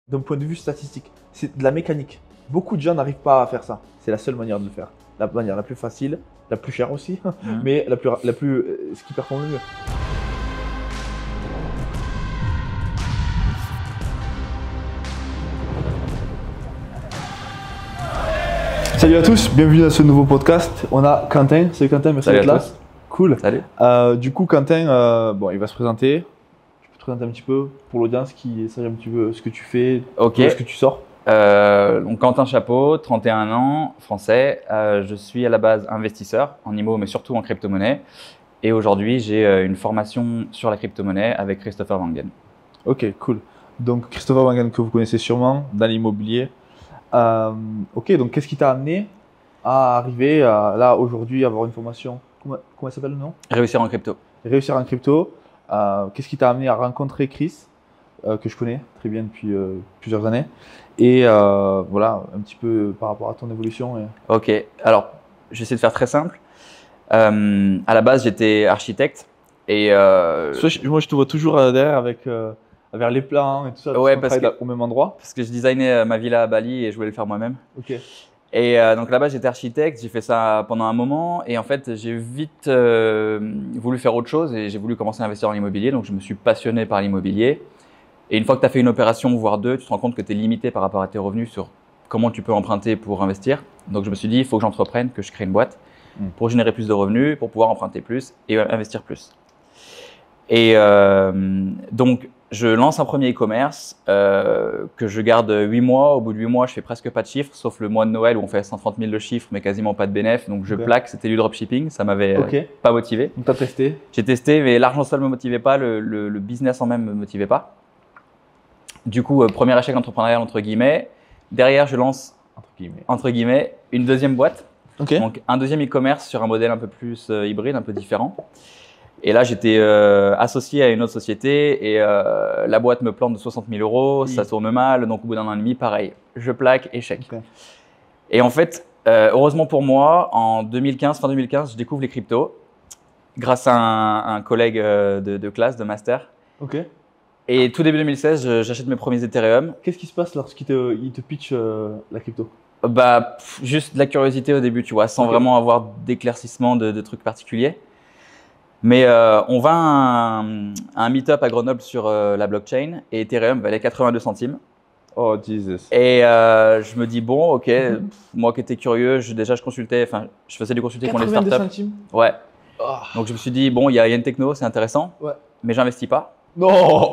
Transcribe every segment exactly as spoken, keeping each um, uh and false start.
d'un point de vue statistique. C'est de la mécanique. Beaucoup de gens n'arrivent pas à faire ça. C'est la seule manière de le faire. La manière la plus facile, la plus chère aussi, mmh. mais la plus, la plus, euh, ce qui performe le mieux. Salut à tous, bienvenue dans ce nouveau podcast. On a Quentin. Salut Quentin, merci d'être là. Cool. Salut. Euh, du coup, Quentin, euh, bon, il va se présenter. Tu peux te présenter un petit peu pour l'audience qui sache un petit peu ce que tu fais, Ok. ce que tu sors. Euh, donc Quentin Chapeau, trente et un ans, français. Euh, je suis à la base investisseur en immo, mais surtout en crypto-monnaie. Et aujourd'hui, j'ai euh, une formation sur la crypto-monnaie avec Christopher Wangen. Ok, cool. Donc Christopher Wangen que vous connaissez sûrement dans l'immobilier. Euh, ok, donc qu'est-ce qui t'a amené à arriver à, là aujourd'hui, avoir une formation? Comment, comment s'appelle le nom? Réussir en crypto. Réussir en crypto. Euh, qu'est-ce qui t'a amené à rencontrer Chris, euh, que je connais très bien depuis euh, plusieurs années, et euh, voilà, un petit peu par rapport à ton évolution. Et... Ok, alors j'essaie de faire très simple. Euh, à la base, j'étais architecte et euh... moi je te vois toujours derrière avec euh, vers les plans et tout ça. Ouais, parce que au même endroit. Parce que je designais ma villa à Bali et je voulais le faire moi-même. Ok. Et euh, donc là-bas, j'étais architecte, j'ai fait ça pendant un moment et en fait, j'ai vite euh, voulu faire autre chose et j'ai voulu commencer à investir dans l'immobilier. Donc, je me suis passionné par l'immobilier. Et une fois que tu as fait une opération, voire deux, tu te rends compte que tu es limité par rapport à tes revenus sur comment tu peux emprunter pour investir. Donc, je me suis dit, il faut que j'entreprenne, que je crée une boîte mmh. pour générer plus de revenus, pour pouvoir emprunter plus et investir plus. Et euh, donc, je lance un premier e-commerce euh, que je garde huit mois. Au bout de huit mois, je fais presque pas de chiffres, sauf le mois de Noël où on fait cent trente mille de chiffres, mais quasiment pas de bénéfice. Donc, je okay. plaque, c'était du dropshipping. Ça m'avait okay. euh, pas motivé. Donc, tu as testé? J'ai testé, mais l'argent seul me motivait pas, le, le, le business en même me motivait pas. Du coup, euh, premier échec entrepreneurial entre guillemets. Derrière, je lance entre guillemets, entre guillemets une deuxième boîte. Okay. Donc, un deuxième e-commerce sur un modèle un peu plus euh, hybride, un peu différent. Et là, j'étais euh, associé à une autre société et euh, la boîte me plante de soixante mille euros, oui. ça tourne mal, donc au bout d'un an et demi, pareil, je plaque, échec. Okay. Et en fait, euh, heureusement pour moi, en deux mille quinze, fin deux mille quinze, je découvre les cryptos grâce à un, un collègue de, de classe, de master. Okay. Et tout début deux mille seize, j'achète mes premiers Ethereum. Qu'est-ce qui se passe lorsqu'il te, il te pitch euh, la crypto? Bah, pff, juste de la curiosité au début, tu vois, sans okay. vraiment avoir d'éclaircissement de, de trucs particuliers. Mais euh, on va à un, un meet-up à Grenoble sur euh, la blockchain et Ethereum valait quatre-vingt-deux centimes. Oh Jesus. Et euh, je me dis bon, ok, mm-hmm. pff, moi qui étais curieux, je, déjà je consultais, enfin je faisais du consulting pour les startups. quatre-vingt-deux centimes. Ouais. Oh. Donc je me suis dit bon, il y a Yen Techno, c'est intéressant, ouais. mais j'investis pas. Non.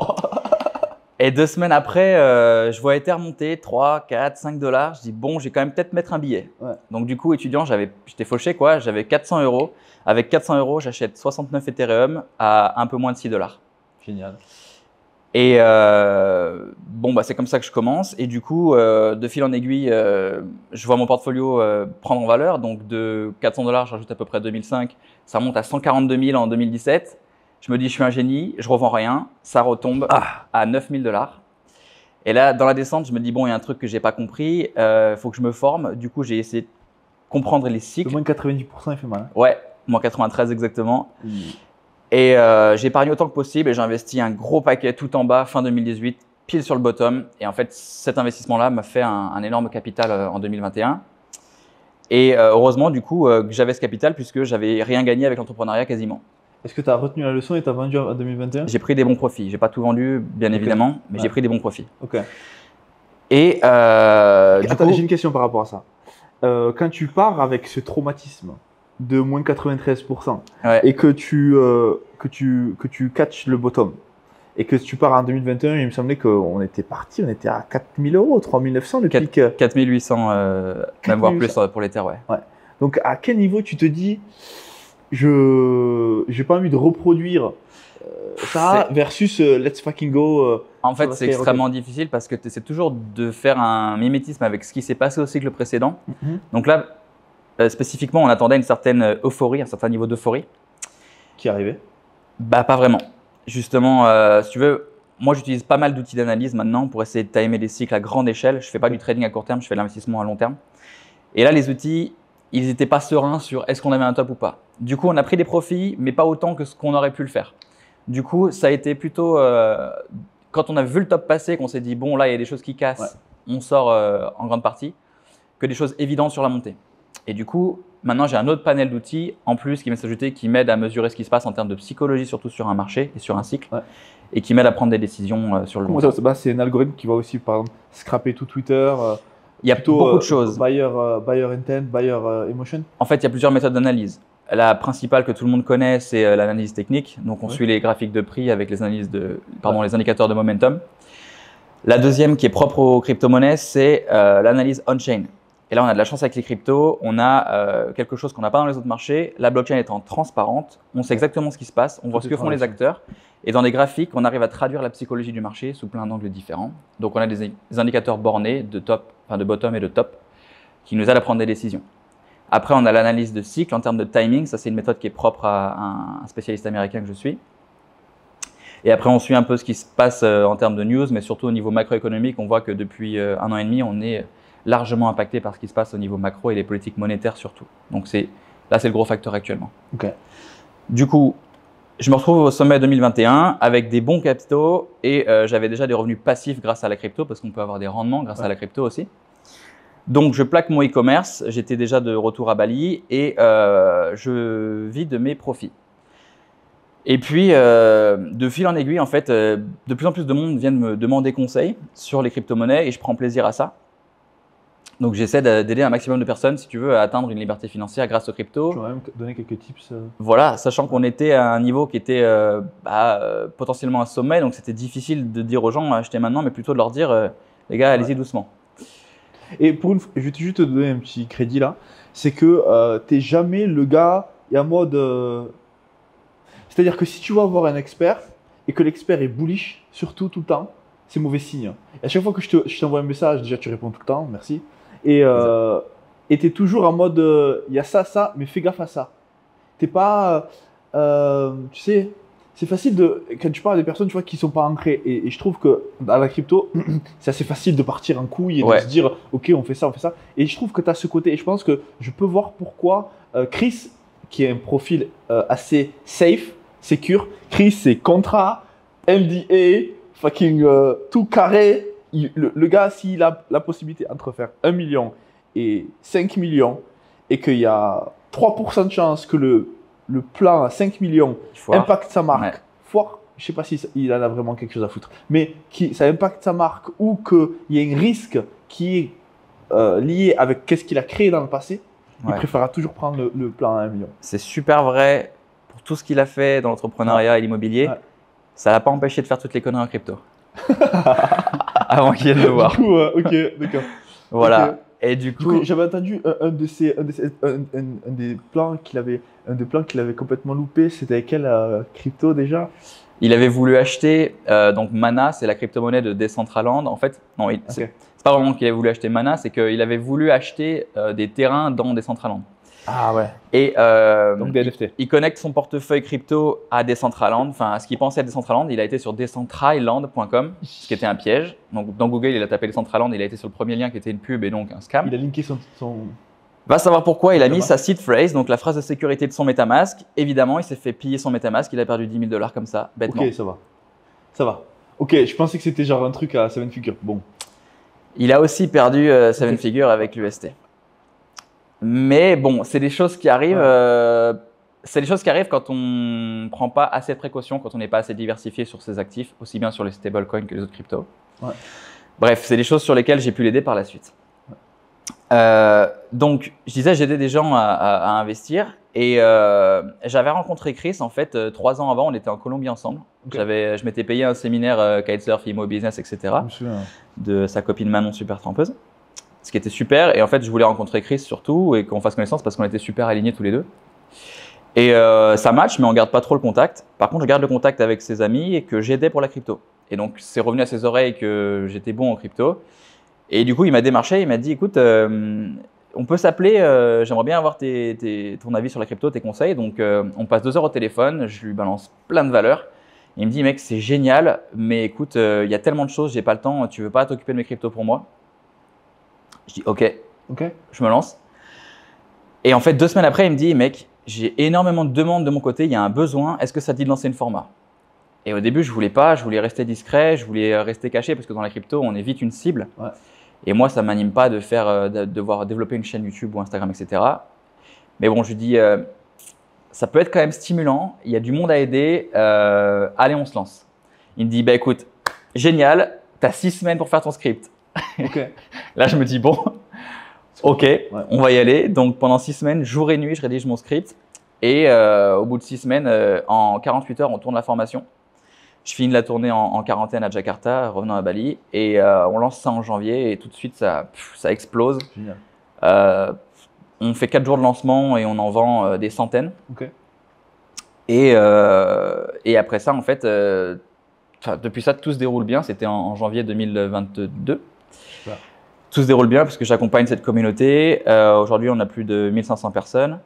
Et deux semaines après, euh, je vois Ether monter trois, quatre, cinq dollars. Je dis bon, j'ai quand même peut-être mettre un billet. Ouais. Donc du coup, étudiant, j'avais, j'étais fauché quoi. J'avais quatre cents euros. Avec quatre cents euros, j'achète soixante-neuf Ethereum à un peu moins de six dollars. Génial. Et euh, bon, bah c'est comme ça que je commence. Et du coup, euh, de fil en aiguille, euh, je vois mon portfolio euh, prendre en valeur. Donc de quatre cents dollars, je rajoute à peu près deux mille cinq. Ça monte à cent quarante-deux mille en deux mille dix-sept. Je me dis, je suis un génie, je revends rien, ça retombe ah. à neuf mille dollars. Et là, dans la descente, je me dis, bon, il y a un truc que j'ai pas compris, il euh, faut que je me forme. Du coup, j'ai essayé de comprendre les cycles. Le moins quatre-vingt-dix pour cent, il fait mal. Hein. Ouais, moins quatre-vingt-treize exactement. Mmh. Et euh, j'épargne autant que possible et j'ai investi un gros paquet tout en bas, fin deux mille dix-huit, pile sur le bottom. Et en fait, cet investissement-là m'a fait un, un énorme capital euh, en deux mille vingt et un. Et euh, heureusement, du coup, euh, que j'avais ce capital puisque j'avais rien gagné avec l'entrepreneuriat quasiment. Est-ce que tu as retenu la leçon et tu as vendu en deux mille vingt et un? J'ai pris des bons profits. J'ai pas tout vendu, bien okay. évidemment, mais ouais. j'ai pris des bons profits. Ok. Et, euh, et du attends, coup, j'ai une question par rapport à ça. Euh, quand tu pars avec ce traumatisme de moins quatre-vingt-treize pour cent ouais. et que tu, euh, que, tu, que tu catches le bottom et que tu pars en deux mille vingt et un, il me semblait qu'on était parti, on était à quatre mille euros, trois mille neuf cents le pic. quatre mille huit cents, euh, même voire plus pour les terres, ouais. ouais. Donc à quel niveau tu te dis je n'ai pas envie de reproduire euh, ça versus euh, let's fucking go. Euh, en fait, c'est extrêmement difficile parce que tu essaies toujours de faire un mimétisme avec ce qui s'est passé au cycle précédent. Mm-hmm. Donc là, euh, spécifiquement, on attendait une certaine euphorie, un certain niveau d'euphorie. Qui arrivait? Bah, pas vraiment. Justement, euh, si tu veux, moi j'utilise pas mal d'outils d'analyse maintenant pour essayer de timer des cycles à grande échelle. Je fais pas du trading à court terme, je fais de l'investissement à long terme. Et là, les outils, ils n'étaient pas sereins sur est-ce qu'on avait un top ou pas. Du coup, on a pris des profits, mais pas autant que ce qu'on aurait pu le faire. Du coup, ça a été plutôt, euh, quand on a vu le top passer, qu'on s'est dit, bon, là, il y a des choses qui cassent, ouais. on sort euh, en grande partie, que des choses évidentes sur la montée. Et du coup, maintenant, j'ai un autre panel d'outils en plus qui vient s'ajouter, qui m'aide à mesurer ce qui se passe en termes de psychologie, surtout sur un marché et sur un cycle, ouais. et qui m'aide à prendre des décisions euh, sur le long terme. C'est un algorithme qui va aussi, par exemple, scraper tout Twitter. Euh, il y a plutôt, beaucoup euh, de choses. Buyer, euh, buyer intent, buyer euh, emotion. En fait, il y a plusieurs méthodes d'analyse. La principale que tout le monde connaît, c'est euh, l'analyse technique. Donc, on ouais. suit les graphiques de prix avec les analyses de, pardon, ouais. les indicateurs de momentum. La deuxième, qui est propre aux crypto-monnaies, c'est euh, l'analyse on-chain. Et là, on a de la chance avec les cryptos. On a euh, quelque chose qu'on n'a pas dans les autres marchés. La blockchain étant transparente, on sait exactement ce qui se passe, on voit ce que font les acteurs. Et dans les graphiques, on arrive à traduire la psychologie du marché sous plein d'angles différents. Donc, on a des, des indicateurs bornés de top, enfin de bottom et de top, qui nous aident à prendre des décisions. Après, on a l'analyse de cycle en termes de timing. Ça, c'est une méthode qui est propre à un spécialiste américain que je suis. Et après, on suit un peu ce qui se passe en termes de news, mais surtout au niveau macroéconomique. On voit que depuis un an et demi, on est largement impacté par ce qui se passe au niveau macro et les politiques monétaires surtout. Donc là, c'est le gros facteur actuellement. Okay. Du coup, je me retrouve au sommet deux mille vingt et un avec des bons capitaux et euh, j'avais déjà des revenus passifs grâce à la crypto parce qu'on peut avoir des rendements grâce ouais. à la crypto aussi. Donc, je plaque mon e-commerce, j'étais déjà de retour à Bali et euh, je vis de mes profits. Et puis, euh, de fil en aiguille, en fait, euh, de plus en plus de monde vient de me demander conseil sur les crypto-monnaies et je prends plaisir à ça. Donc, j'essaie d'aider un maximum de personnes, si tu veux, à atteindre une liberté financière grâce aux cryptos. Tu vas même donner quelques tips. Euh... Voilà, sachant qu'on était à un niveau qui était euh, bah, euh, potentiellement un sommet, donc c'était difficile de dire aux gens achetez maintenant, mais plutôt de leur dire euh, les gars, allez-y ouais. doucement. Et pour une, je vais juste te donner un petit crédit là, c'est que euh, tu n'es jamais le gars, il y a un mode. Euh... C'est-à-dire que si tu vas voir un expert et que l'expert est bullish, surtout tout le temps, c'est mauvais signe. Et à chaque fois que je t'envoie un message, déjà tu réponds tout le temps, merci. Et euh, tu es toujours en mode, il euh, y a ça, ça, mais fais gaffe à ça. T'es pas, euh, tu sais, c'est facile de, quand tu parles à des personnes tu vois, qui ne sont pas ancrées. Et, et je trouve que dans la crypto, c'est assez facile de partir en couille et ouais. de se dire, ok, on fait ça, on fait ça. Et je trouve que tu as ce côté, et je pense que je peux voir pourquoi euh, Chris, qui est un profil euh, assez safe, secure, Chris, c'est contrat, M D A, fucking euh, tout carré. Il, le, le gars, s'il a la possibilité entre faire un million et cinq millions et qu'il y a trois pour cent de chance que le, le plan à cinq millions foire. impacte sa marque, ouais. foire, je ne sais pas s'il si en a vraiment quelque chose à foutre, mais qui, ça impacte sa marque ou qu'il y a un risque qui est euh, lié avec qu'est-ce qu'il a créé dans le passé, ouais. il préférera toujours prendre le, le plan à un million. C'est super vrai pour tout ce qu'il a fait dans l'entrepreneuriat ouais. et l'immobilier. Ouais. Ça ne l'a pas empêché de faire toutes les conneries en crypto. Avant qu'il vienne le voir. Du coup, euh, ok, d'accord. Voilà. Okay. Et du coup, coup j'avais entendu un, un, de ces, un, de ces, un, un, un des plans qu'il avait, un des plans qu'il avait complètement loupé. C'était quelle euh, crypto déjà? Il avait voulu acheter euh, donc Mana, c'est la crypto-monnaie de Decentraland. En fait, non, okay. c'est pas vraiment qu'il avait voulu acheter Mana, c'est qu'il avait voulu acheter euh, des terrains dans Decentraland. Ah ouais. Et euh, donc des N F T. Il, il connecte son portefeuille crypto à Decentraland, enfin à ce qu'il pensait être Decentraland. Il a été sur decentraland point com, ce qui était un piège. Donc dans Google, il a tapé Decentraland, il a été sur le premier lien qui était une pub et donc un scam. Il a linké son. son... Va savoir pourquoi, il a mis sa seed phrase, donc la phrase de sécurité de son MetaMask. Évidemment, il s'est fait piller son MetaMask, il a perdu dix mille dollars comme ça, bêtement. Ok, ça va. Ça va. Ok, je pensais que c'était genre un truc à seven figures. Bon. Il a aussi perdu euh, seven okay. figures avec l'U S T. Mais bon, c'est des choses qui arrivent. Ouais. Euh, c'est des choses qui arrivent quand on ne prend pas assez de précautions, quand on n'est pas assez diversifié sur ses actifs, aussi bien sur les stablecoins que les autres cryptos. Ouais. Bref, c'est des choses sur lesquelles j'ai pu l'aider par la suite. Ouais. Euh, donc, je disais, j'aidais des gens à, à, à investir et euh, j'avais rencontré Chris en fait euh, trois ans avant. On était en Colombie ensemble. Okay. J'avais, je m'étais payé un séminaire euh, Kitesurf, Immo Business, et cetera. De sa copine Manon, super trempeuse. Ce qui était super. Et en fait, je voulais rencontrer Chris surtout et qu'on fasse connaissance parce qu'on était super alignés tous les deux. Et euh, ça match, mais on ne garde pas trop le contact. Par contre, je garde le contact avec ses amis et que j'aidais pour la crypto. Et donc, c'est revenu à ses oreilles que j'étais bon en crypto. Et du coup, il m'a démarché, il m'a dit, écoute, euh, on peut s'appeler, euh, j'aimerais bien avoir tes, tes, ton avis sur la crypto, tes conseils. Donc, euh, on passe deux heures au téléphone, je lui balance plein de valeurs. Et il me dit, mec, c'est génial, mais écoute, il euh, y a tellement de choses, j'ai pas le temps, tu veux pas t'occuper de mes cryptos pour moi? Je dis ok, okay. Je me lance. Et en fait, deux semaines après, il me dit, mec, j'ai énormément de demandes de mon côté, il y a un besoin, est-ce que ça te dit de lancer une format? Et au début, je voulais pas, je voulais rester discret, je voulais rester caché parce que dans la crypto, on est vite une cible. Ouais. Et moi, ça m'anime pas de faire, de devoir développer une chaîne YouTube ou Instagram, et cetera. Mais bon, je lui dis, euh, ça peut être quand même stimulant. Il y a du monde à aider. Euh, allez, on se lance. Il me dit, bah écoute, génial, tu as six semaines pour faire ton script. Okay. Là, je me dis, bon, ok, ouais. on va y aller. Donc, pendant six semaines, jour et nuit, je rédige mon script. Et euh, au bout de six semaines, euh, en quarante-huit heures, on tourne la formation. Je finis la tournée en, en quarantaine à Jakarta, revenant à Bali. Et euh, on lance ça en janvier et tout de suite, ça, pff, ça explose. Génial. Euh, on fait quatre jours de lancement et on en vend euh, des centaines. Okay. Et, euh, et après ça, en fait, euh, depuis ça, tout se déroule bien. C'était en, en janvier deux mille vingt-deux. Super. Tout se déroule bien parce que j'accompagne cette communauté. Euh, Aujourd'hui, on a plus de mille cinq cents personnes.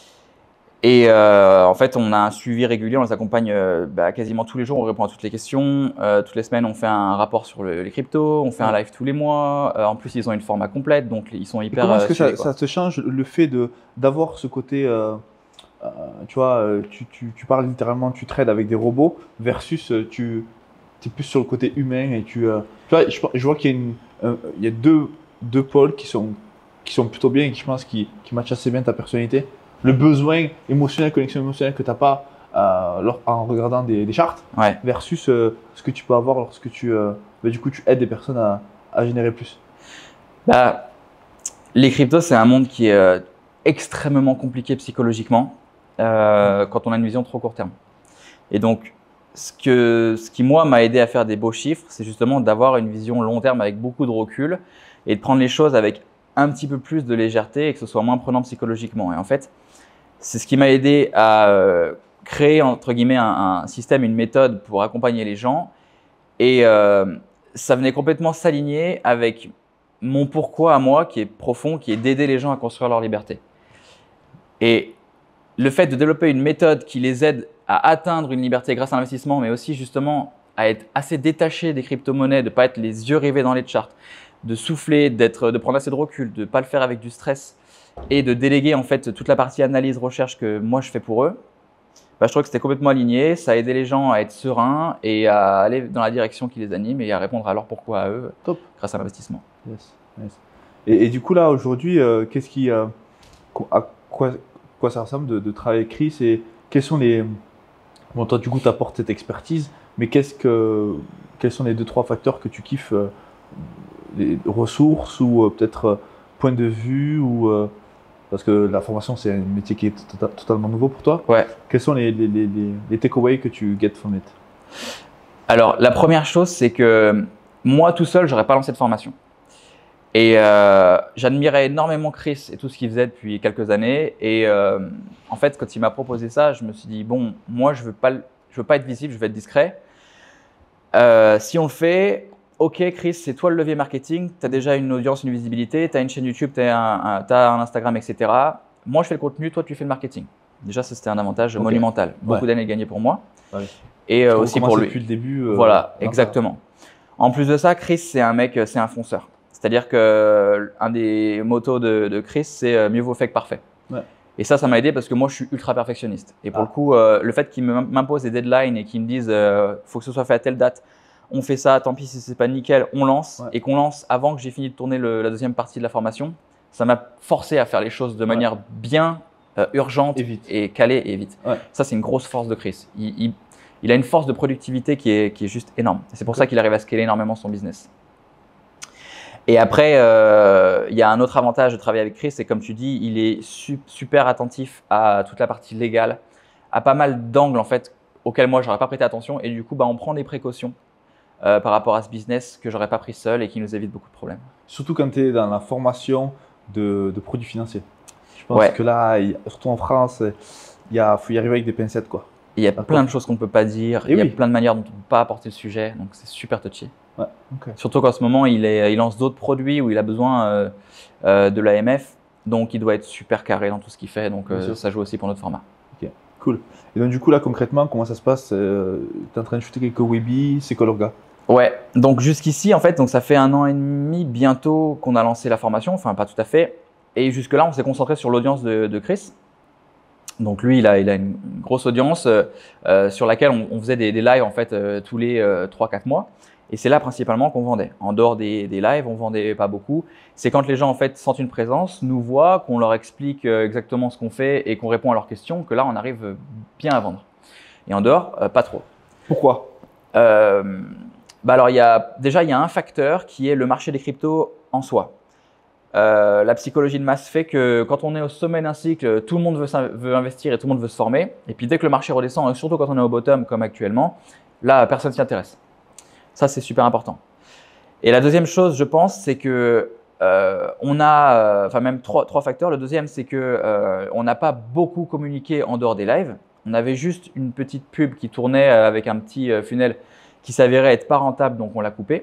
Et euh, en fait, on a un suivi régulier. On les accompagne euh, bah, quasiment tous les jours. On répond à toutes les questions. Euh, toutes les semaines, on fait un rapport sur le, les cryptos. On fait ouais. un live tous les mois. Euh, en plus, ils ont une format complète. Donc, ils sont hyper… Et comment est-ce que suivés, ça, ça te change le fait d'avoir ce côté… Euh, euh, tu vois, tu, tu, tu parles littéralement, tu trades avec des robots versus tu… Tu es plus sur le côté humain et tu, euh, tu vois, je, je vois qu'il y a, une, euh, il y a deux, deux pôles qui sont, qui sont plutôt bien et qui, je pense, qui, qui matchent assez bien ta personnalité. Le besoin émotionnel, connexion émotionnelle que tu n'as pas euh, en regardant des, des charts ouais. versus euh, ce que tu peux avoir lorsque tu, euh, bah, du coup, tu aides des personnes à, à générer plus. Bah, les cryptos, c'est un monde qui est euh, extrêmement compliqué psychologiquement euh, quand on a une vision trop court terme. Et donc, Ce, que, ce qui, moi, m'a aidé à faire des beaux chiffres, c'est justement d'avoir une vision long terme avec beaucoup de recul et de prendre les choses avec un petit peu plus de légèreté et que ce soit moins prenant psychologiquement. Et en fait, c'est ce qui m'a aidé à euh, créer, entre guillemets, un, un système, une méthode pour accompagner les gens. Et euh, ça venait complètement s'aligner avec mon pourquoi à moi, qui est profond, qui est d'aider les gens à construire leur liberté. Et le fait de développer une méthode qui les aide à atteindre une liberté grâce à l'investissement, mais aussi justement à être assez détaché des crypto-monnaies, de ne pas être les yeux rivés dans les charts, de souffler, d'être, de prendre assez de recul, de ne pas le faire avec du stress et de déléguer en fait toute la partie analyse, recherche que moi je fais pour eux, bah, je trouve que c'était complètement aligné. Ça a aidé les gens à être sereins et à aller dans la direction qui les anime et à répondre à leur pourquoi à eux. Top. Grâce à l'investissement. Yes. Yes. Et, et du coup là aujourd'hui, euh, qu'est-ce qui, euh, à quoi, quoi ça ressemble de, de travailler avec Chris et quels sont les… Bon, toi, du coup, tu apportes cette expertise, mais qu'est-ce que, quels sont les deux, trois facteurs que tu kiffes, euh, les ressources ou euh, peut-être euh, point de vue ou, euh, parce que la formation, c'est un métier qui est to totalement nouveau pour toi. Ouais. Quels sont les, les, les, les, les takeaways que tu get from it? Alors, la première chose, c'est que moi, tout seul, je n'aurais pas lancé de formation. Et euh, j'admirais énormément Chris et tout ce qu'il faisait depuis quelques années. Et euh, en fait, quand il m'a proposé ça, je me suis dit, bon, moi, je ne veux, veux pas être visible, je veux être discret. Euh, si on le fait, ok, Chris, c'est toi le levier marketing. Tu as déjà une audience, une visibilité, tu as une chaîne YouTube, tu as un, un, un Instagram, et cetera. Moi, je fais le contenu, toi, tu fais le marketing. Déjà, ça, c'était un avantage okay. monumental. Beaucoup ouais. d'années gagnées pour moi. Ouais. Et euh, aussi pour lui. Depuis le début. Euh, voilà, exactement. En plus de ça, Chris, c'est un mec, c'est un fonceur. C'est-à-dire qu'un des motos de, de Chris, c'est euh, mieux vaut fait que parfait. Ouais. Et ça, ça m'a aidé parce que moi, je suis ultra perfectionniste. Et pour ah. le coup, euh, le fait qu'il m'impose des deadlines et qu'il me dise euh, faut que ce soit fait à telle date, on fait ça, tant pis si c'est pas nickel, on lance. Ouais. Et qu'on lance avant que j'ai fini de tourner le, la deuxième partie de la formation, ça m'a forcé à faire les choses de manière ouais. bien euh, urgente et, et calée et vite. Ouais. Ça, c'est une grosse force de Chris. Il, il, il a une force de productivité qui est, qui est juste énorme. C'est pour okay. ça qu'il arrive à scaler énormément son business. Et après, euh, il y a un autre avantage de travailler avec Chris, c'est comme tu dis, il est su super attentif à toute la partie légale, à pas mal d'angles en fait auxquels moi j'aurais pas prêté attention. Et du coup, bah, on prend des précautions euh, par rapport à ce business que j'aurais pas pris seul et qui nous évite beaucoup de problèmes. Surtout quand tu es dans la formation de, de produits financiers. Je pense ouais. que là, il, surtout en France, il a, faut y arriver avec des pincettes, quoi. Il y a plein de choses qu'on ne peut pas dire, et il oui. y a plein de manières dont on ne peut pas apporter le sujet, donc c'est super touchy. Ouais, okay. Surtout qu'en ce moment, il, est, il lance d'autres produits où il a besoin euh, euh, de l'A M F, donc il doit être super carré dans tout ce qu'il fait, donc euh, ça joue aussi pour notre format. Ok, cool. Et donc du coup là concrètement, comment ça se passe? euh, Tu es en train de shooter quelques webis, c'est quoi l'orga? Ouais, donc jusqu'ici en fait, donc ça fait un an et demi bientôt qu'on a lancé la formation, enfin pas tout à fait, et jusque là on s'est concentré sur l'audience de, de Chris. Donc lui, il a, il a une grosse audience euh, euh, sur laquelle on, on faisait des, des lives en fait euh, tous les euh, trois quatre mois. Et c'est là principalement qu'on vendait. En dehors des, des lives, on vendait pas beaucoup. C'est quand les gens en fait sentent une présence, nous voient, qu'on leur explique euh, exactement ce qu'on fait et qu'on répond à leurs questions, que là on arrive bien à vendre. Et en dehors, euh, pas trop. Pourquoi? euh, bah alors il y a déjà il y a un facteur qui est le marché des cryptos en soi. Euh, la psychologie de masse fait que quand on est au sommet d'un cycle, tout le monde veut, veut investir et tout le monde veut se former. Et puis dès que le marché redescend, surtout quand on est au bottom comme actuellement, là personne s'y intéresse. Ça c'est super important. Et la deuxième chose, je pense, c'est que euh, on a, euh, enfin même trois, trois facteurs. Le deuxième, c'est que euh, on n'a pas beaucoup communiqué en dehors des lives. On avait juste une petite pub qui tournait avec un petit euh, funnel qui s'avérait être pas rentable, donc on l'a coupé.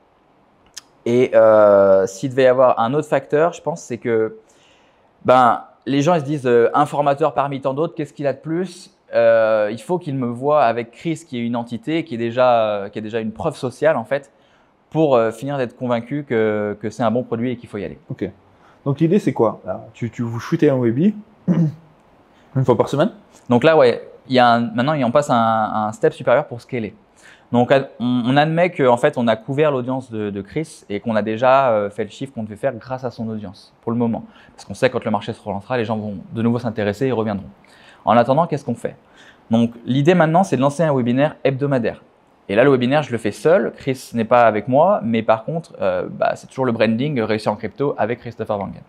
Et euh, s'il devait y avoir un autre facteur, je pense, c'est que ben, les gens ils se disent euh, un formateur parmi tant d'autres, qu'est-ce qu'il a de plus? euh, Il faut qu'il me voie avec Chris, qui est une entité, qui est déjà, euh, qui est déjà une preuve sociale en fait, pour euh, finir d'être convaincu que, que c'est un bon produit et qu'il faut y aller. Ok. Donc l'idée c'est quoi? Là, tu, tu vous shootez un webi une fois par semaine? Donc là, ouais, il y a un, maintenant on passe à un, un step supérieur pour scaler. Donc, on, on admet qu'en fait, on a couvert l'audience de, de Chris et qu'on a déjà euh, fait le chiffre qu'on devait faire grâce à son audience, pour le moment. Parce qu'on sait que quand le marché se relancera, les gens vont de nouveau s'intéresser et reviendront. En attendant, qu'est-ce qu'on fait? Donc, l'idée maintenant, c'est de lancer un webinaire hebdomadaire. Et là, le webinaire, je le fais seul. Chris n'est pas avec moi, mais par contre, euh, bah, c'est toujours le branding réussir en crypto avec Christopher Wangen.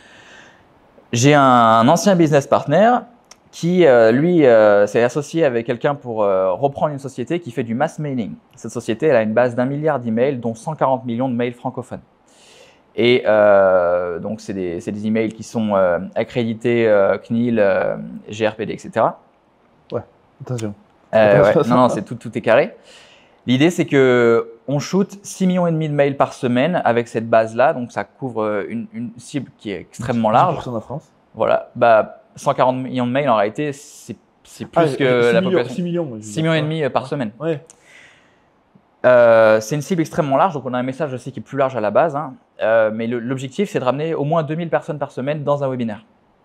J'ai un, un ancien business partner qui, euh, lui, euh, s'est associé avec quelqu'un pour euh, reprendre une société qui fait du mass mailing. Cette société, elle a une base d'un milliard d'emails, dont cent quarante millions de mails francophones. Et euh, donc, c'est des, c'est des emails qui sont euh, accrédités euh, C N I L, euh, G R P D, et cetera. Ouais, attention. Euh, ouais, non, non, c'est tout, tout est carré. L'idée, c'est que on shoot six millions et demi de mails par semaine avec cette base-là. Donc, ça couvre une, une cible qui est extrêmement large. dix pour cent de la France. Voilà. Bah, cent quarante millions de mails, en réalité, c'est plus ah, que la population. six millions. six millions et demi par semaine. Ouais. Euh, c'est une cible extrêmement large, donc on a un message aussi qui est plus large à la base. Hein. Euh, mais l'objectif, c'est de ramener au moins deux mille personnes par semaine dans un webinaire.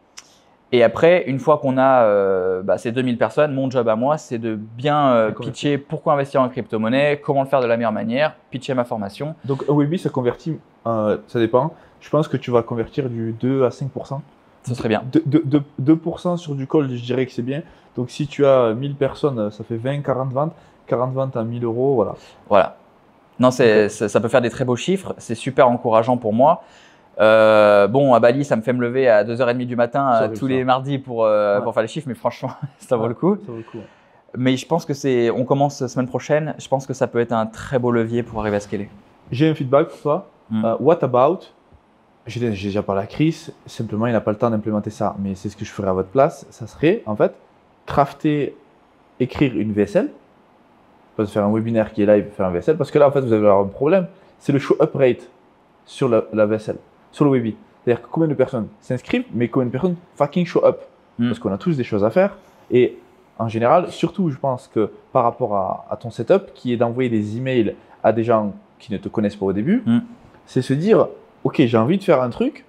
Et après, une fois qu'on a euh, bah, ces deux mille personnes, mon job à moi, c'est de bien euh, pitcher pourquoi investir en crypto-monnaie, comment le faire de la meilleure manière, pitcher ma formation. Donc un webi, ça convertit, euh, ça dépend. Je pense que tu vas convertir du deux à cinq pour cent. Ce serait bien. deux pour cent sur du cold, je dirais que c'est bien. Donc si tu as mille personnes, ça fait vingt, quarante ventes. quarante ventes à mille euros, voilà. Voilà. Non, c'est, ça, ça peut faire des très beaux chiffres. C'est super encourageant pour moi. Euh, bon, à Bali, ça me fait me lever à deux heures trente du matin euh, tous ça. les mardis pour, euh, ouais. pour faire les chiffres, mais franchement, ça vaut ouais, le coup. Ça vaut le coup ouais. Mais je pense que c'est, on commence la semaine prochaine. Je pense que ça peut être un très beau levier pour arriver à scaler. J'ai un feedback pour toi. Mm. Uh, what about? J'ai déjà parlé à Chris. Simplement, il n'a pas le temps d'implémenter ça, mais c'est ce que je ferais à votre place. Ça serait en fait crafter, écrire une V S L. Pas de faire un webinaire qui est live, faire un V S L, parce que là, en fait, vous allez avoir un problème. C'est le show up rate sur la, la V S L. Sur le webi. C'est-à-dire que combien de personnes s'inscrivent, mais combien de personnes fucking show up. Mm. Parce qu'on a tous des choses à faire. Et en général, surtout, je pense que par rapport à, à ton setup, qui est d'envoyer des emails à des gens qui ne te connaissent pas au début, mm. c'est se dire, ok, j'ai envie de faire un truc,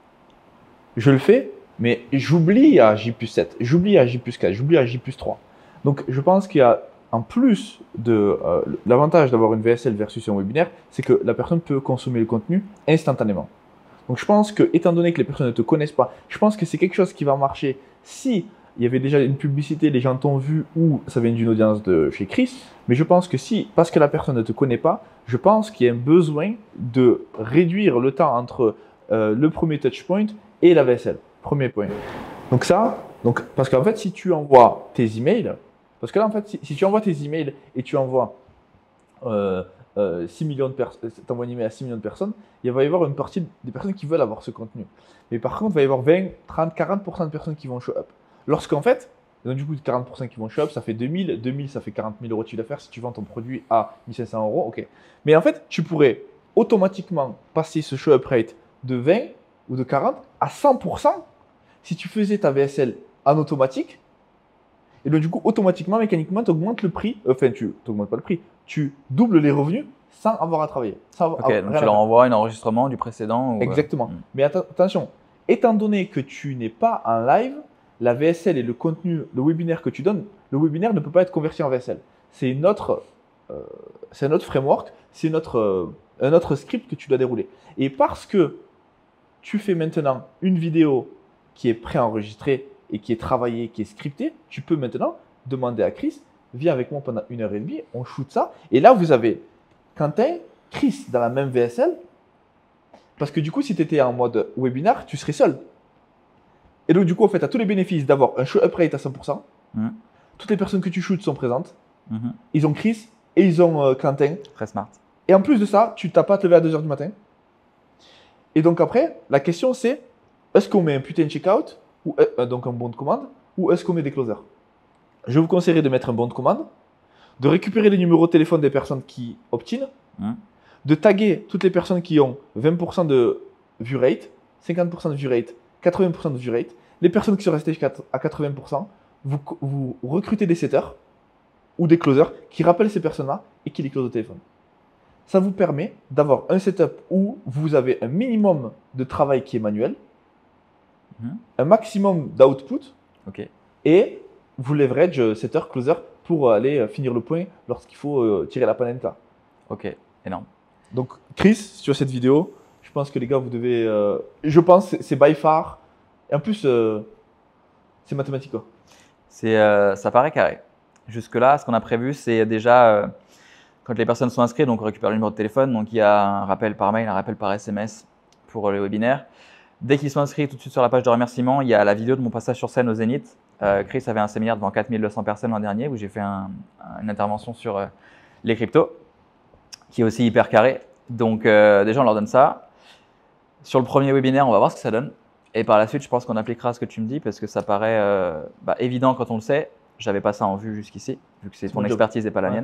je le fais, mais j'oublie à J plus sept, j'oublie à J plus quatre, j'oublie à J plus trois. Donc, je pense qu'il y a, en plus de euh, l'avantage d'avoir une V S L versus un webinaire, c'est que la personne peut consommer le contenu instantanément. Donc je pense que, étant donné que les personnes ne te connaissent pas, je pense que c'est quelque chose qui va marcher si il y avait déjà une publicité, les gens t'ont vu ou ça vient d'une audience de chez Chris. Mais je pense que si, parce que la personne ne te connaît pas, je pense qu'il y a un besoin de réduire le temps entre euh, le premier touchpoint et la V S L. Premier point. Donc ça, donc, parce qu'en fait, si tu envoies tes emails, parce que là, en fait, si, si tu envoies tes emails et tu envoies euh, Euh, six millions de personnes, t'envoies un email à six millions de personnes, il va y avoir une partie des personnes qui veulent avoir ce contenu. Mais par contre, il va y avoir vingt, trente, quarante pour cent de personnes qui vont show up. Lorsqu'en fait, donc du coup, quarante pour cent qui vont show up, ça fait deux mille, deux mille, ça fait quarante mille euros de chiffre d'affaires si tu vends ton produit à mille cinq cents euros, ok. Mais en fait, tu pourrais automatiquement passer ce show up rate de vingt ou de quarante à cent pour cent si tu faisais ta V S L en automatique. Et donc, du coup, automatiquement, mécaniquement, tu augmentes le prix. Enfin, tu n'augmentes pas le prix. Tu doubles les revenus sans avoir à travailler. Sans ok, avoir, donc tu leur envoies un enregistrement du précédent. Ou... Exactement. Euh... Mais att attention, étant donné que tu n'es pas en live, la V S L et le contenu, le webinaire que tu donnes, le webinaire ne peut pas être converti en V S L. C'est une autre, euh, c'est un autre framework, c'est notre, euh, un autre script que tu dois dérouler. Et parce que tu fais maintenant une vidéo qui est préenregistrée et qui est travaillée, qui est scriptée, tu peux maintenant demander à Chris, viens avec moi pendant une heure et demie, on shoot ça. Et là, vous avez Quentin, Chris dans la même V S L. Parce que du coup, si tu étais en mode webinar, tu serais seul. Et donc, du coup, en fait, tu as tous les bénéfices d'avoir un show up rate à cent pour cent. Mmh. Toutes les personnes que tu shootes sont présentes. Mmh. Ils ont Chris et ils ont euh, Quentin. Très smart. Et en plus de ça, tu t'as pas à te lever à deux heures du matin. Et donc après, la question c'est, est-ce qu'on met un putain de checkout, ou euh, donc un bon de commande, ou est-ce qu'on met des closers? Je vous conseillerais de mettre un bon de commande, de récupérer les numéros de téléphone des personnes qui obtiennent, mmh. de taguer toutes les personnes qui ont vingt pour cent de view rate, cinquante pour cent de view rate, quatre-vingts pour cent de view rate. Les personnes qui sont restées à quatre-vingts pour cent, vous, vous recrutez des setters ou des closers qui rappellent ces personnes-là et qui les closent au téléphone. Ça vous permet d'avoir un setup où vous avez un minimum de travail qui est manuel, mmh. un maximum d'output, okay. et vous leverage setter, closer pour aller finir le point lorsqu'il faut tirer la panenka. Ok, énorme. Donc Chris, sur cette vidéo, je pense que les gars, vous devez... Euh, je pense que c'est by far. Et en plus, euh, c'est mathématique. C'est, euh, ça paraît carré. Jusque-là, ce qu'on a prévu, c'est déjà... Euh, quand les personnes sont inscrites, donc on récupère le numéro de téléphone, donc il y a un rappel par mail, un rappel par S M S pour le webinaire. Dès qu'ils sont inscrits, tout de suite sur la page de remerciement, il y a la vidéo de mon passage sur scène au Zénith. Euh, Chris avait un séminaire devant quatre mille deux cents personnes l'an dernier où j'ai fait un, une intervention sur euh, les cryptos, qui est aussi hyper carré. Donc euh, déjà, on leur donne ça. Sur le premier webinaire, on va voir ce que ça donne. Et par la suite, je pense qu'on appliquera ce que tu me dis parce que ça paraît euh, bah, évident quand on le sait. Je n'avais pas ça en vue jusqu'ici, vu que c'est ton expertise et pas la ouais. mienne.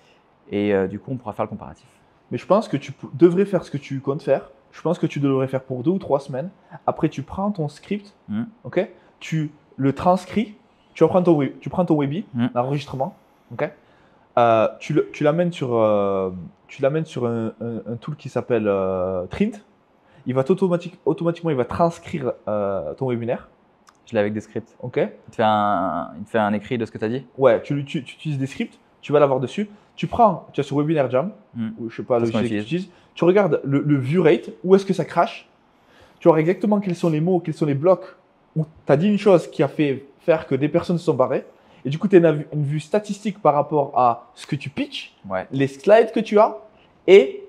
Et euh, du coup, on pourra faire le comparatif. Mais je pense que tu devrais faire ce que tu comptes faire. Je pense que tu devrais faire pour deux ou trois semaines. Après, tu prends ton script, mmh. ok, tu le transcris, tu prends ton, tu prends ton Webi, mmh. l'enregistrement, ok, euh, tu, le, tu l'amènes sur, euh, tu l'amènes sur un, un, un tool qui s'appelle euh, Trint. Il va automatique, automatiquement, il va transcrire euh, ton webinaire. Je l'ai avec des scripts. Ok. Il te fait un, il te fait un écrit de ce que tu as dit. Ouais, tu, tu, tu utilises des scripts, tu vas l'avoir dessus. Tu prends, tu as sur Webinar Jam, mmh. ou je sais pas le logiciel que tu utilises, tu regardes le, le view rate, où est-ce que ça crache, tu vois exactement quels sont les mots, quels sont les blocs où tu as dit une chose qui a fait faire que des personnes se sont barrées, et du coup tu as une, une vue statistique par rapport à ce que tu pitches, ouais. les slides que tu as, et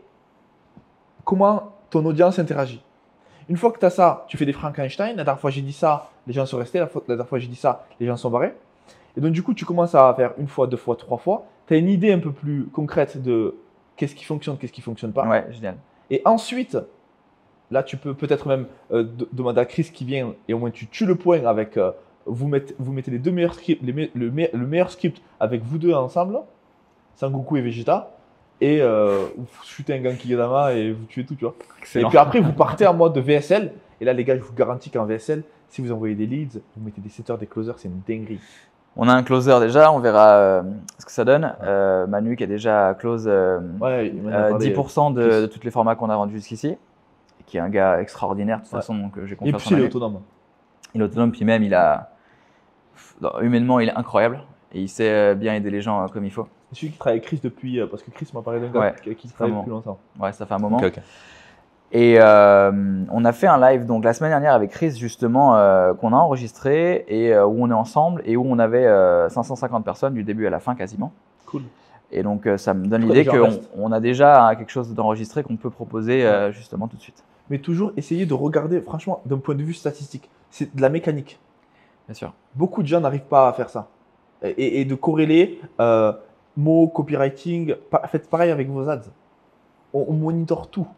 comment ton audience interagit. Une fois que tu as ça, tu fais des Frankenstein, la dernière fois j'ai dit ça, les gens sont restés, la, fois, la dernière fois j'ai dit ça, les gens sont barrés. Et donc, du coup, tu commences à faire une fois, deux fois, trois fois. Tu as une idée un peu plus concrète de qu'est-ce qui fonctionne, qu'est-ce qui ne fonctionne pas. Ouais, génial. Et ensuite, là, tu peux peut-être même euh, de, demander à Chris qui vient et au moins tu tues le point avec. Euh, vous, mettez, vous mettez les deux meilleurs scripts, les me, le, me, le meilleur script avec vous deux ensemble, Sangoku et Vegeta. Et euh, vous shootez un Genkidama et vous tuez tout, tu vois. Excellent. Et puis après, vous partez en mode V S L. Et là, les gars, je vous garantis qu'en V S L, si vous envoyez des leads, vous mettez des setters, des closers, c'est une dinguerie. On a un closer déjà, on verra euh, ce que ça donne. Euh, Manu qui a déjà close euh, ouais, euh, dix pour cent de, de tous les formats qu'on a vendus jusqu'ici, qui est un gars extraordinaire de toute ouais. façon, donc j'ai confiance en lui. Et puis il est autonome. Il est autonome, puis même il a, humainement il est incroyable et il sait bien aider les gens comme il faut. C'est celui qui travaille avec Chris depuis, parce que Chris m'a parlé d'un gars ouais, qui, qui travaille depuis longtemps. Ouais, ça fait un moment. Okay, okay. Et euh, on a fait un live donc la semaine dernière avec Chris justement euh, qu'on a enregistré et euh, où on est ensemble et où on avait euh, cinq cent cinquante personnes du début à la fin quasiment. Cool. Et donc euh, ça me donne l'idée qu'on on a déjà quelque chose d'enregistré qu'on peut proposer euh, justement tout de suite. Mais toujours essayer de regarder, franchement, d'un point de vue statistique, c'est de la mécanique. Bien sûr. Beaucoup de gens n'arrivent pas à faire ça. Et, et de corréler euh, mots, copywriting, faites pareil avec vos ads. On, on monitore tout.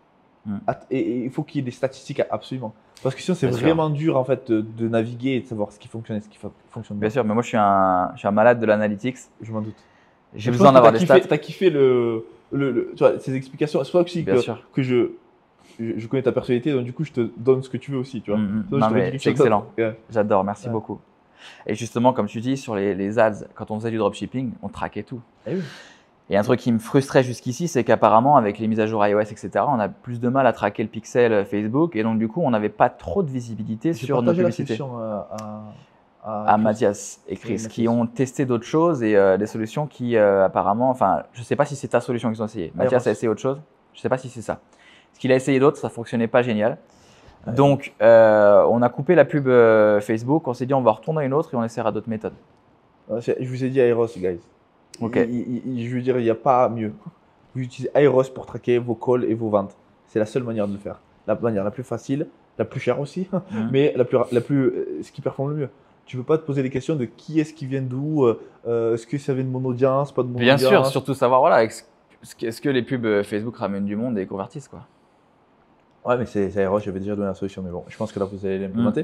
Et il faut qu'il y ait des statistiques absolument. Parce que sinon, c'est vraiment dur en fait de, de naviguer et de savoir ce qui fonctionne et ce qui fonctionne pas. Bien sûr, mais moi je suis un, je suis un malade de l'analytics. Je m'en doute. J'ai besoin d'avoir des stats. Tu as kiffé le, le, le, tu vois, ces explications. C'est pour ça que, que je, je, je connais ta personnalité, donc du coup je te donne ce que tu veux aussi. Tu vois. Mm -hmm. Non, mais c'est excellent. Ouais. J'adore, merci ouais. beaucoup. Et justement, comme tu dis, sur les, les ads, quand on faisait du dropshipping, on traquait tout. Eh oui. Et un truc qui me frustrait jusqu'ici, c'est qu'apparemment, avec les mises à jour iOS, et cetera, on a plus de mal à traquer le pixel Facebook. Et donc, du coup, on n'avait pas trop de visibilité sur nos publicités. J'ai partagé la session à, à, à Chris. Mathias et Chris, Oui, qui Mathias. ont testé d'autres choses et euh, des solutions qui euh, apparemment, enfin, je ne sais pas si c'est ta solution qu'ils ont essayé. Mathias a essayé autre chose, je ne sais pas si c'est ça. Ce qu'il a essayé d'autre, ça ne fonctionnait pas génial. Ouais. Donc, euh, on a coupé la pub euh, Facebook, on s'est dit on va retourner à une autre et on essaiera d'autres méthodes. Ouais, c'est- je vous ai dit Aeros, guys. Ok. Il- il- il- je veux dire, il n'y a pas mieux. Vous utilisez Aeros pour traquer vos calls et vos ventes. C'est la seule manière de le faire. La manière la plus facile, la plus chère aussi, Mhm. mais la plus, la plus, euh, ce qui performe le mieux. Tu ne peux pas te poser des questions de qui est-ce qui vient d'où, euh, euh, est-ce que ça vient de mon audience, pas de mon Bien audience. sûr, surtout savoir, voilà, est-ce est-ce que les pubs euh, Facebook ramènent du monde et convertissent, quoi. Ouais, mais c'est c'est Aeros, j'avais déjà donné la solution, mais bon, je pense que là, vous allez l'implémenter.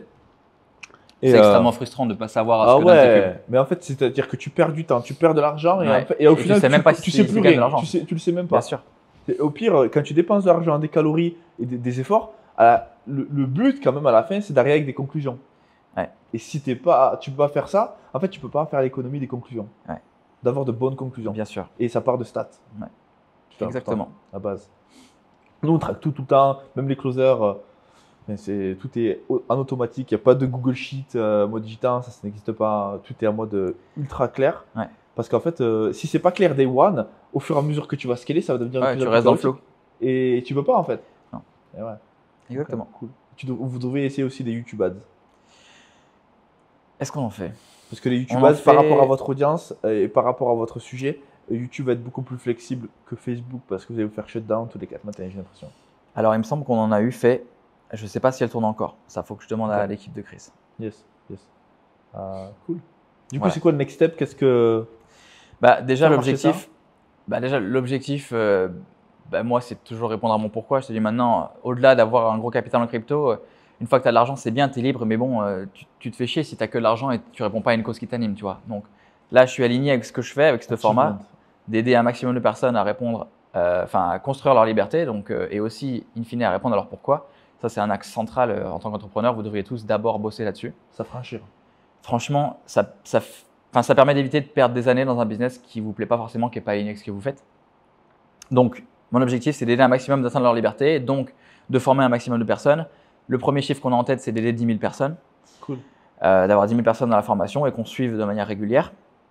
Et, C'est euh, extrêmement frustrant de ne pas savoir à ce Ah que donne tes pubs. ouais, mais en fait, c'est-à-dire que tu perds du temps, tu perds de l'argent et, Ouais. en fait- et au Et tu final, sais même pas si tu tu- sais tu plus gagnes de rien, l'argent. tu, sais, tu le sais même pas. Bien sûr. Et au pire, quand tu dépenses de l'argent, des calories et des, des efforts, à la- le, le but quand même à la fin, c'est d'arriver avec des conclusions. Ouais. Et si t'es pas, tu peux pas faire ça, en fait, tu peux pas faire l'économie des conclusions. Ouais. D'avoir de bonnes conclusions. Bien sûr. Et ça part de stats. Ouais. C'est Exactement. important, à la base. Nous, on traque tout tout le temps, même les closers. euh, mais c'est, tout est au- en automatique. Il n'y a pas de Google Sheet euh, mode Gitan, ça, ça n'existe pas. Tout est en mode euh, ultra clair. Ouais. Parce qu'en fait, euh, si c'est pas clair day one, au fur et à mesure que tu vas scaler, ça va devenir de Ouais, plus tu en plus restes dans le chaotique. flow. Et tu peux pas en fait. Non. Et ouais. Exactement. Cool. Tu dev- vous devriez essayer aussi des YouTube ads. Est-ce qu'on en fait? Parce que les YouTube On en ads, par fait- rapport à votre audience euh, et par rapport à votre sujet, euh, YouTube va être beaucoup plus flexible que Facebook parce que vous allez vous faire shutdown tous les quatre matins, j'ai l'impression. Alors, il me semble qu'on en a eu fait. Je ne sais pas si elle tourne encore. Ça, faut que je demande à Ok. l'équipe de Chris. Yes, yes. Ah, cool. Du coup, Voilà. c'est quoi le next step? Qu'est-ce que. Bah, déjà, Ça a marché, l'objectif, bah, déjà, l'objectif, euh, bah, moi, c'est toujours répondre à mon pourquoi. Je te dis maintenant, au-delà d'avoir un gros capital en crypto, euh, une fois que tu as de l'argent, c'est bien, tu es libre, mais bon, euh, tu, tu te fais chier si tu n'as que de l'argent et tu réponds pas à une cause qui t'anime, tu vois. Donc là, je suis aligné avec ce que je fais, avec ce format, Achievement. d'aider un maximum de personnes à répondre, euh, enfin, à construire leur liberté, donc, euh, et aussi, in fine, à répondre à leur pourquoi. Ça, c'est un axe central euh, en tant qu'entrepreneur. Vous devriez tous d'abord bosser là-dessus. Ça franchir. Franchement, ça, ça, f- enfin, ça permet d'éviter de perdre des années dans un business qui ne vous plaît pas forcément, qui n'est pas aligné avec ce que vous faites. Donc, mon objectif, c'est d'aider un maximum d'atteindre leur liberté, donc de former un maximum de personnes. Le premier chiffre qu'on a en tête, c'est d'aider dix mille personnes, Cool. euh, d'avoir dix mille personnes dans la formation et qu'on suive de manière régulière.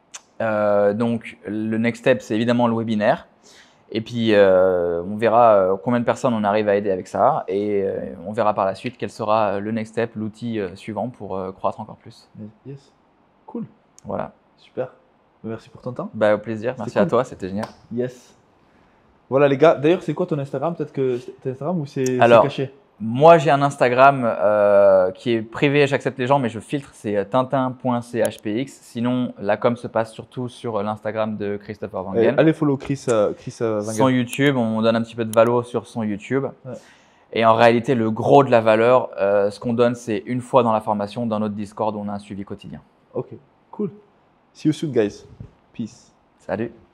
Euh, donc, le next step, c'est évidemment le webinaire. Et puis, euh, on verra euh, combien de personnes on arrive à aider avec ça. Et euh, on verra par la suite quel sera le next step, l'outil euh, suivant pour euh, croître encore plus. Yes. Cool. Voilà. Super. Merci pour ton temps. Bah, au plaisir. Merci à cool. toi, c'était génial. Yes. Voilà les gars. D'ailleurs, c'est quoi ton Instagram? Peut-être que c'est Instagram ou c'est c'est Alors, caché? Moi, j'ai un Instagram euh, qui est privé, j'accepte les gens, mais je filtre, c'est tintin point c h p x. Sinon, la com se passe surtout sur l'Instagram de Christopher Van Euh, Gen. allez follow Chris, euh, Chris euh, Van Son Gen. YouTube, on donne un petit peu de valo sur son YouTube. Ouais. Et en réalité, le gros de la valeur, euh, ce qu'on donne, c'est une fois dans la formation, dans notre Discord, où on a un suivi quotidien. Ok. Cool. See you soon, guys. Peace. Salut!